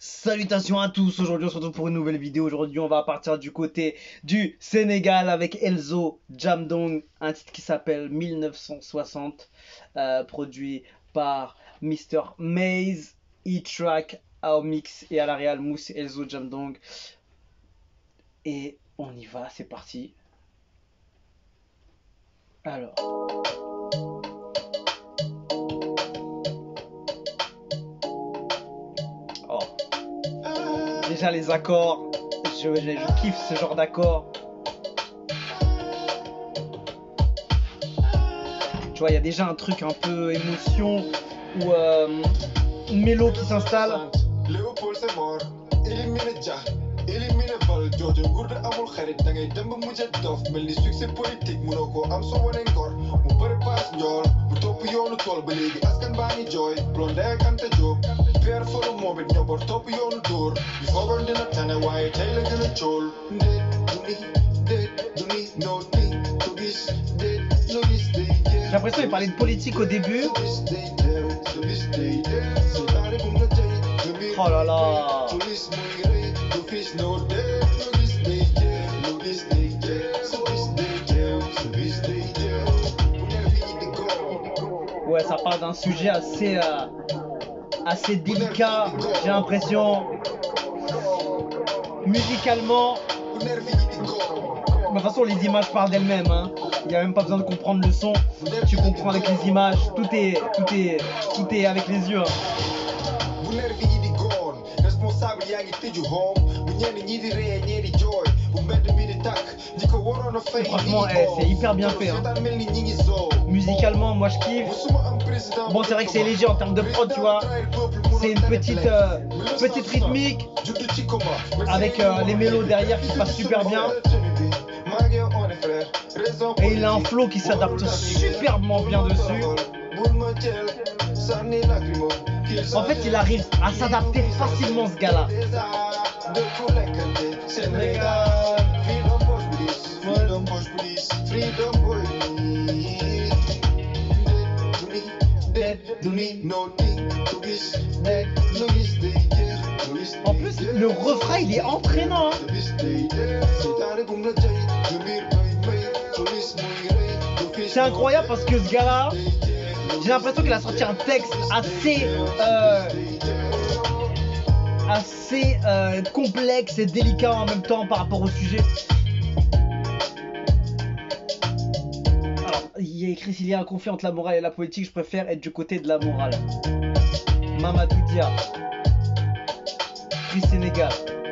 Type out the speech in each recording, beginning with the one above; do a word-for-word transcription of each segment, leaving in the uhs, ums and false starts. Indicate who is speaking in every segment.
Speaker 1: Salutations à tous, aujourd'hui on se retrouve pour une nouvelle vidéo. Aujourd'hui on va partir du côté du Sénégal avec Elzo Jamdong, un titre qui s'appelle mille neuf cent soixante, euh, produit par Mister Maze, E-Track, au mix et à la réal Mousse Elzo Jamdong. Et on y va, c'est parti. Alors... Oh. Déjà les accords, je, je, je kiffe ce genre d'accords. Tu vois, il y a déjà un truc un peu émotion ou euh, une mélo qui s'installe.
Speaker 2: Léopold c'est mort, élimine Dia, élimine Val Jojo, gourde amul xarit da ngay dem ba mujj dof mel ni succès politique mënoo ko am soo wane ngor mu bëri paas njool mu topp yoonu tool ba léegi askan baa ngi jooy Blondé ak Anta Diop Père Folo moom it ñoboor topp yoonu dóor ñu foogoon dina tane waaye tey la gën a cool ndéet du ni ndéet du ni no ni du gis ndéet no gis day
Speaker 1: J'ai l'impression qu'il parlait de politique au début. Oh là là. Ouais, ça parle d'un sujet assez, euh, assez délicat, j'ai l'impression. Musicalement, de toute façon, les images parlent d'elles-mêmes. Hein. Il n'y a même pas besoin de comprendre le son. Tu comprends avec les images. Tout est, tout est, tout est avec les yeux. Hein. Franchement, eh, c'est hyper bien fait. Hein. Musicalement, moi je kiffe. Bon, c'est vrai que c'est léger en termes de prod, tu vois. C'est une petite, euh, petite rythmique avec euh, les mélos derrière qui passent super bien. Et il a un flow qui s'adapte superbement bien dessus. En fait, il arrive à s'adapter facilement, ce gars-là. En plus, le refrain, il est entraînant. Hein. C'est incroyable parce que ce gars-là, j'ai l'impression qu'il a sorti un texte assez, euh, assez euh, complexe et délicat en même temps par rapport au sujet. Alors, il y a écrit s'il y a un conflit entre la morale et la politique, je préfère être du côté de la morale. Mamadou Dia, Free Sénégal.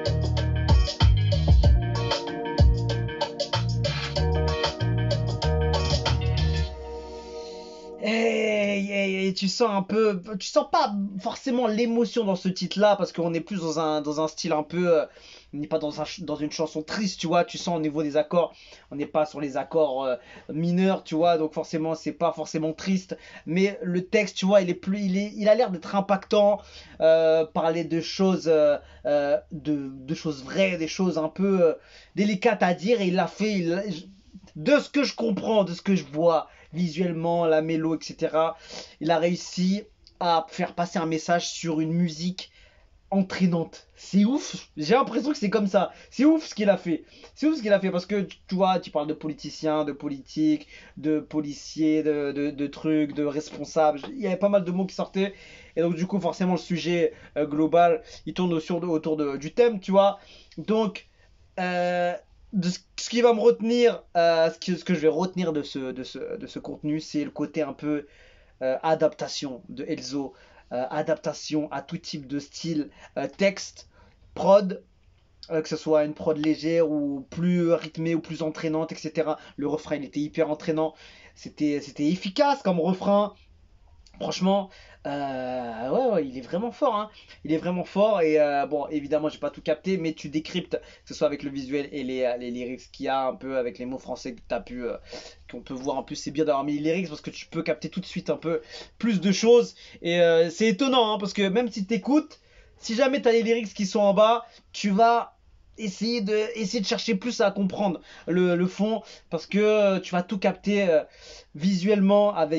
Speaker 1: Hey, hey, hey, tu sens un peu, tu sens pas forcément l'émotion dans ce titre-là parce qu'on est plus dans un, dans un style un peu, euh, on n'est pas dans, un, dans une chanson triste, tu vois, tu sens au niveau des accords, on n'est pas sur les accords euh, mineurs, tu vois, donc forcément c'est pas forcément triste, mais le texte, tu vois, il est plus, il est, il a l'air d'être impactant, euh, parler de choses, euh, euh, de, de choses vraies, des choses un peu euh, délicates à dire, et il l'a fait, il, de ce que je comprends, de ce que je vois. Visuellement, la mélo, et cetera. Il a réussi à faire passer un message sur une musique entraînante. C'est ouf. J'ai l'impression que c'est comme ça. C'est ouf ce qu'il a fait. C'est ouf ce qu'il a fait parce que tu vois, tu parles de politiciens, de politique, de policiers, de, de, de trucs, de responsables. Il y avait pas mal de mots qui sortaient. Et donc du coup, forcément, le sujet euh, global, il tourne autour, de, autour de, du thème, tu vois. Donc... Euh, De ce qui va me retenir, euh, ce, que, ce que je vais retenir de ce, de ce, de ce contenu, c'est le côté un peu euh, adaptation de Elzo, euh, adaptation à tout type de style, euh, texte, prod, euh, que ce soit une prod légère ou plus rythmée ou plus entraînante, et cetera. Le refrain, il était hyper entraînant, c'était, c'était efficace comme refrain. Franchement, euh, ouais, ouais, il est vraiment fort, hein. Il est vraiment fort et euh, bon, évidemment, j'ai pas tout capté, mais tu décryptes, que ce soit avec le visuel et les, les lyrics qu'il y a un peu avec les mots français que t'as pu, euh, qu'on peut voir. En plus, c'est bien d'avoir mis les lyrics parce que tu peux capter tout de suite un peu plus de choses et euh, c'est étonnant, hein, parce que même si t'écoutes, si jamais t'as les lyrics qui sont en bas, tu vas essayer de, essayer de chercher plus à comprendre le, le fond parce que euh, tu vas tout capter euh, visuellement avec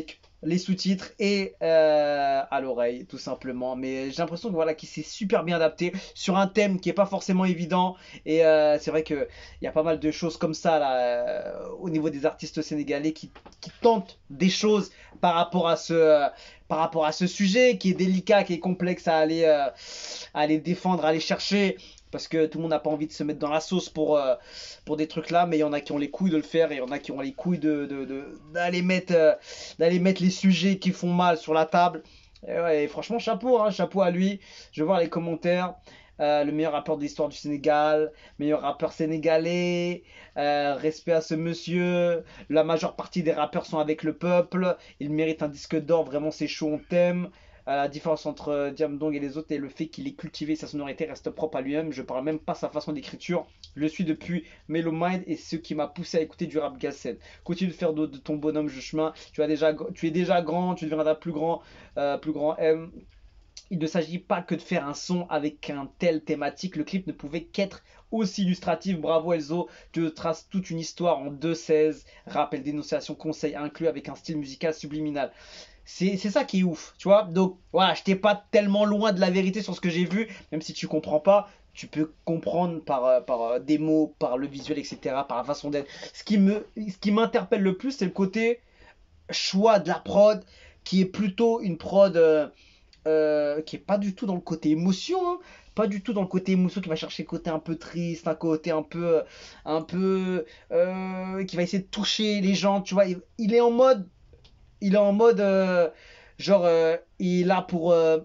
Speaker 1: les sous-titres et euh, à l'oreille, tout simplement. Mais j'ai l'impression que voilà, qu'il s'est super bien adapté sur un thème qui est pas forcément évident. Et euh, c'est vrai que il y a pas mal de choses comme ça là, euh, au niveau des artistes sénégalais qui, qui tentent des choses par rapport à ce, euh, par rapport à ce sujet qui est délicat, qui est complexe à aller, euh, à aller défendre, à aller chercher. Parce que tout le monde n'a pas envie de se mettre dans la sauce pour, euh, pour des trucs là, mais il y en a qui ont les couilles de le faire et il y en a qui ont les couilles de, de, de- d'aller mettre, euh, d'aller mettre les sujets qui font mal sur la table. Et, ouais, et franchement, chapeau, hein, chapeau à lui. Je vais voir les commentaires. Euh, le meilleur rappeur de l'histoire du Sénégal, meilleur rappeur sénégalais, euh, respect à ce monsieur. La majeure partie des rappeurs sont avec le peuple. Il mérite un disque d'or, vraiment c'est chaud, on t'aime. Euh, la différence entre euh, Diamdong et les autres est le fait qu'il ait cultivé sa sonorité reste propre à lui-même. Je parle même pas sa façon d'écriture. Je le suis depuis Mellow Mind et ce qui m'a poussé à écouter du rap Galsen. Continue de faire de, de ton bonhomme de chemin. Tu, as déjà, tu es déjà grand, tu deviendras plus grand, euh, plus grand M. Il ne s'agit pas que de faire un son avec un tel thématique. Le clip ne pouvait qu'être aussi illustratif. Bravo Elzo, tu traces toute une histoire en deux seize. Rappel, dénonciation, conseil inclus avec un style musical subliminal. C'est c'est ça qui est ouf, tu vois. Donc voilà, je t'ai pas tellement loin de la vérité sur ce que j'ai vu, même si tu comprends pas, tu peux comprendre par, euh, par euh, des mots, par le visuel, et cetera, par la façon d'être. Ce qui me, ce qui m'interpelle le plus, c'est le côté choix de la prod, qui est plutôt une prod euh, euh, qui est pas du tout dans le côté émotion, hein. Pas du tout dans le côté émotion, qui va chercher le côté un peu triste, un côté un peu, un peu, euh, qui va essayer de toucher les gens, tu vois. Il, il est en mode il est en mode euh, genre euh, il est là pour euh,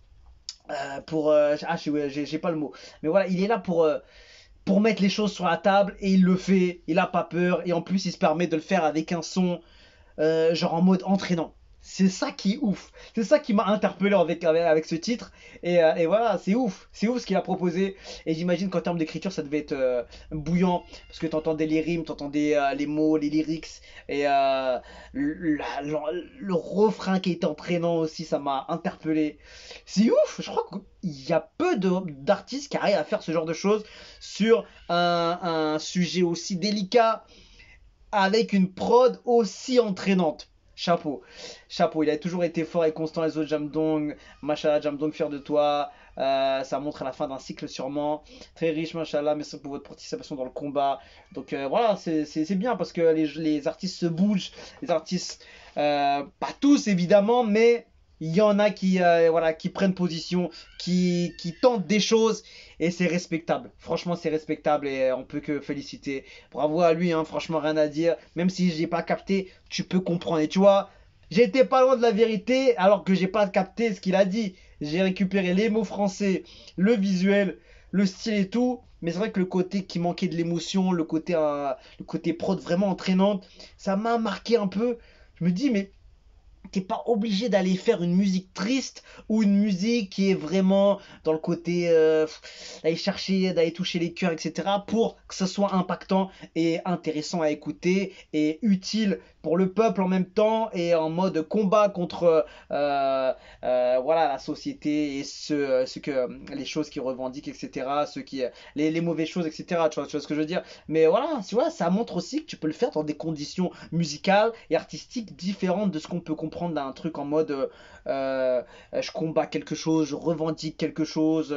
Speaker 1: euh, pour euh, ah j'ai j'ai- j'ai pas le mot, mais voilà, il est là pour euh, pour mettre les choses sur la table et il le fait, il a pas peur et en plus il se permet de le faire avec un son euh, genre en mode entraînant. C'est ça qui est ouf. C'est ça qui m'a interpellé avec, avec, avec ce titre. Et, euh, et voilà, c'est ouf. C'est ouf ce qu'il a proposé. Et j'imagine qu'en termes d'écriture, ça devait être euh, bouillant. Parce que t'entendais les rimes, t'entendais euh, les mots, les lyrics. Et euh, le, la- le- le refrain qui était entraînant aussi, ça m'a interpellé. C'est ouf. Je crois qu'il y a peu de- d'artistes qui arrivent à faire ce genre de choses sur un, un sujet aussi délicat avec une prod aussi entraînante. Chapeau, chapeau, il a toujours été fort et constant les autres Jamdong, Machallah Jamdong, fier de toi. Euh, ça montre la fin d'un cycle sûrement. Très riche, Machallah, merci pour votre participation dans le combat. Donc euh, voilà, c'est c'est- c'est bien parce que les, les artistes se bougent, les artistes, euh, pas tous évidemment, mais il y en a qui, euh, voilà, qui prennent position, qui, qui tentent des choses et c'est respectable. Franchement, c'est respectable et euh, on peut que féliciter. Bravo à lui, hein, franchement, rien à dire. Même si j'ai pas capté, tu peux comprendre. Et tu vois, j'étais pas loin de la vérité alors que j'ai pas capté ce qu'il a dit. J'ai récupéré les mots français, le visuel, le style et tout. Mais c'est vrai que le côté qui manquait de l'émotion, le côté, euh, le côté prod vraiment entraînante, ça m'a marqué un peu. Je me dis, mais t'es pas obligé d'aller faire une musique triste ou une musique qui est vraiment dans le côté euh, d'aller chercher, d'aller toucher les cœurs, et cetera pour que ce soit impactant et intéressant à écouter et utile pour le peuple en même temps et en mode combat contre euh, euh, voilà la société et ce, ce que les choses qui revendiquent, et cetera. Ceux qui les, les mauvaises choses, et cetera. Tu vois, tu vois ce que je veux dire? Mais voilà, tu vois, ça montre aussi que tu peux le faire dans des conditions musicales et artistiques différentes de ce qu'on peut comprendre d'un truc en mode euh, euh, je combats quelque chose, je revendique quelque chose,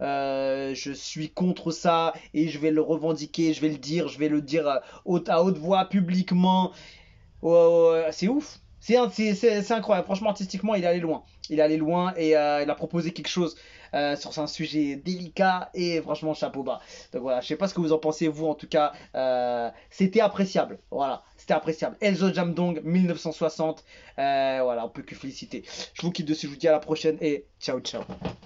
Speaker 1: euh, je suis contre ça et je vais le revendiquer, je vais le dire, je vais le dire à haute, à haute voix publiquement. Ouais, ouais, ouais, c'est ouf. C'est un- c'est- c'est- c'est incroyable. Franchement, artistiquement, il est allé loin. Il est allé loin et euh, il a proposé quelque chose euh, sur un sujet délicat et franchement, chapeau bas. Donc voilà, je sais pas ce que vous en pensez, vous en tout cas. Euh, c'était appréciable. Voilà, c'était appréciable. Elzo Jamdong, mille neuf cent soixante. Euh, voilà, on peut que féliciter. Je vous quitte dessus, je vous dis à la prochaine et ciao, ciao.